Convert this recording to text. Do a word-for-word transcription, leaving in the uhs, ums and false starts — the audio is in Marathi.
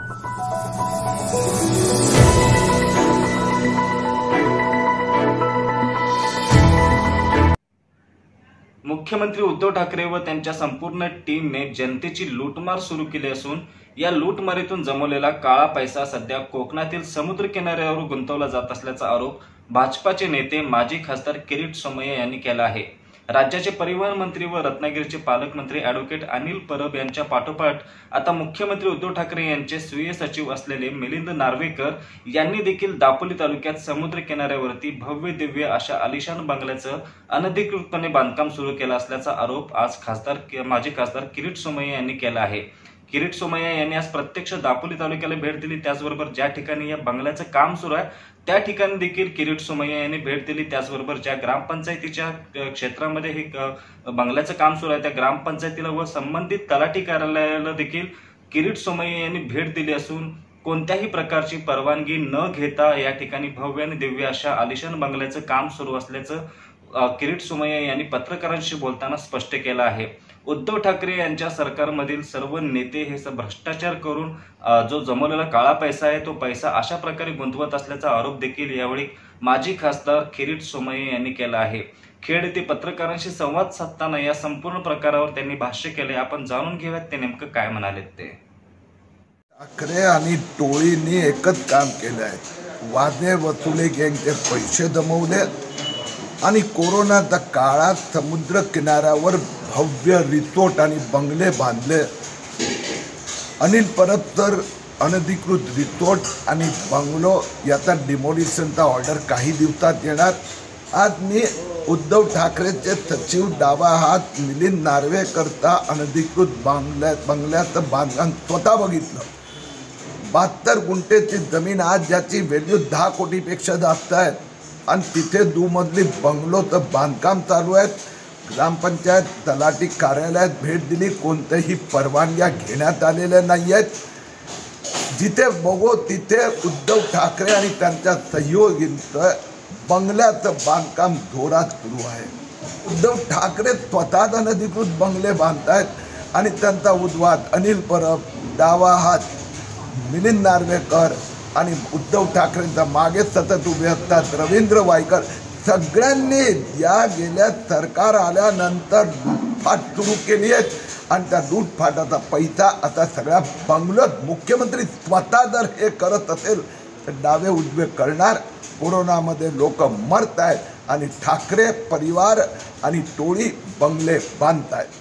मुख्यमंत्री उद्धव ठाकरे व त्यांच्या संपूर्ण टीमने जनतेची लूटमार सुरू केली असून या लूटमारीतून जमवलेला काळा पैसा सध्या कोकणातील समुद्र किनाऱ्यावर गुंतवला जात असल्याचा आरोप भाजपाचे नेते माजी खासदार किरीट सोमय्या यांनी केला आहे। राज्याचे परिवहन मंत्री व रत्नागिरीचे पालकमंत्री ॲडव्होकेट अनिल परब यांच्या पाठोपाठ आता मुख्यमंत्री उद्धव ठाकरे यांचे स्वीय सचिव असलेले मिलिंद नार्वेकर यांनी देखील दापोली तालुक्यात समुद्र किनाऱ्यावरती भव्य दिव्य अशा आलिशान बंगल्याचं अनधिकृतपणे बांधकाम सुरू केलं असल्याचा आरोप आज खासदार माजी खासदार किरीट सोमय्या यांनी केला आहे। किरीट सोमय्या यांनी आज प्रत्यक्ष दापोली तालुक्याला भेट दिली, त्याचबरोबर ज्या ठिकाणी या बंगल्याचं काम सुरू आहे त्या ठिकाणी देखील किरीट सोमय्या यांनी भेट दिली। त्याचबरोबर ज्या ग्रामपंचायतीच्या क्षेत्रामध्ये हे बंगल्याचं काम सुरू आहे त्या ग्रामपंचायतीला व संबंधित तलाठी कार्यालयाला देखील किरीट सोमय्या यांनी भेट दिली असून कोणत्याही प्रकारची परवानगी न घेता या ठिकाणी भव्य आणि दिव्य अशा आलिशान बंगल्याचं काम सुरू असल्याचं किरीट सोमय्या यांनी पत्रकारांशी बोलताना स्पष्ट केलं आहे। उद्धव ठाकरे यांच्या सरकारमधील सर्व नेते हे भ्रष्टाचार करून जो जमवलेला काळा पैसा आहे तो पैसा अशा प्रकारे गुंतवत असल्याचा आरोप देखील यावेळी माजी खासदार किरीट सोमय्या यांनी केला आहे। खेड येथे पत्रकारांशी संवाद साधताना या संपूर्ण प्रकारावर त्यांनी भाष्य केले। आपण जाणून घेऊयात ते नेमकं काय म्हणाले ते। ठाकरे आणि टोळीने एकच काम केलं आहे, वादे वसुले गँगचे पैसे जमवले आणि कोरोनाच्या काळात समुद्र किनाऱ्यावर भव्य रिसोर्ट आणि बंगले बांधले। अनिल परब तर अनधिकृत रिसोर्ट आणि बंगलो याचा डिमोलिशनचा ऑर्डर काही दिवसात येणार। आज मी उद्धव ठाकरेचे सचिव डावा हात मिलिंद नार्वेकरचा अनधिकृत बंगल्या बंगल्याचं बांधकाम स्वतः बघितलं। बहात्तर गुंठेची जमीन आज ज्याची व्हॅल्यू दहा कोटीपेक्षा जास्त आहे आणि तिथे दुमजली बंगलोचं बांधकाम चालू आहे। ग्रामपंचायत तलाठी कार्यालयात भेट दिली, कोणत्याही परवानग्या घेण्यात आलेल्या नाही आहेत। जिथे बघो तिथे उद्धव ठाकरे आणि त्यांच्या सहयोगींचं बंगल्याचं बांधकाम जोरात सुरू आहे। उद्धव ठाकरे स्वतःच अनधिकृत बंगले बांधतायत आणि त्यांचा उद्वाद अनिल परब, डावा हात मिलिंद नार्वेकर आणि उद्धव ठाकरेंच्या मागे सतत उभे असतात रवींद्र वायकर सगळ्यांनी या गेल्या सरकार आल्यानंतर लूटफाट सुरू केली आहे आणि त्या लूटफाटाचा पैसा आता सगळ्या बंगल्यात मुख्यमंत्री स्वतः जर हे करत असेल तर डावे उजवे करणार। कोरोनामध्ये लोक मरत आहेत आणि ठाकरे परिवार आणि टोळी बंगले बांधत आहेत।